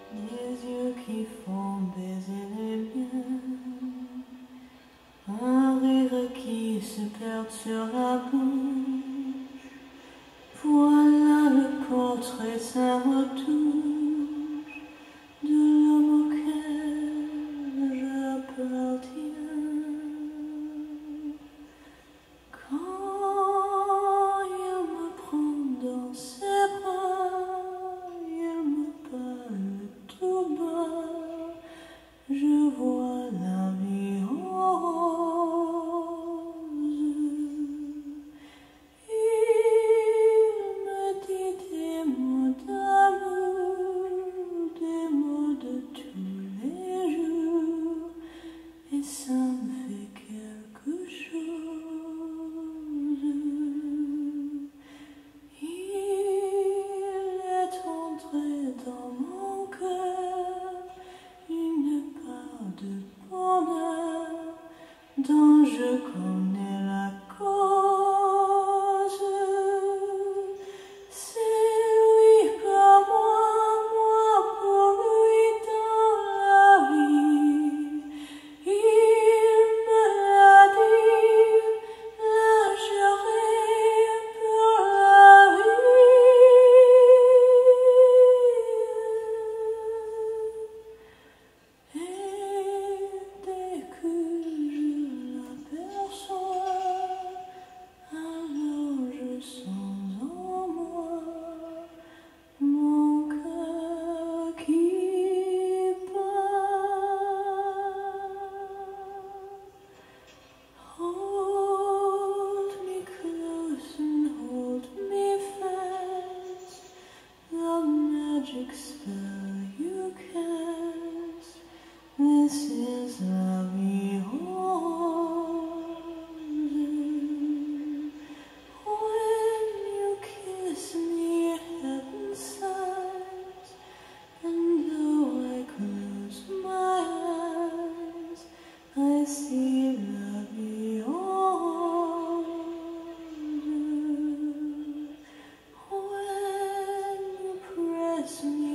des yeux qui font baiser les miens, un rire qui se perd sur la bouche. Voilà le portrait sans retouche de l'homme auquel j'appartiens. Quand il me prend dans ses bras, il me parle tout bas, je vois la vie rose. Il me dit des mots d'amour, des mots de tous les jours, et ça me fait quelque chose. Il est entré dans mon cœur une part de bonheur dont je connais la cause. C'est lui pour moi, moi pour lui dans la vie. Il me l'a dit, là j'aurai pour la vie. Et dès que je l'aperçois, alors je sens en moi mon cœur qui bat. Hold me close and hold me fast, the magic spell you cast. This is la vie rose. When you kiss me, heaven sighs, and though I close my eyes, I see la vie rose. When you press me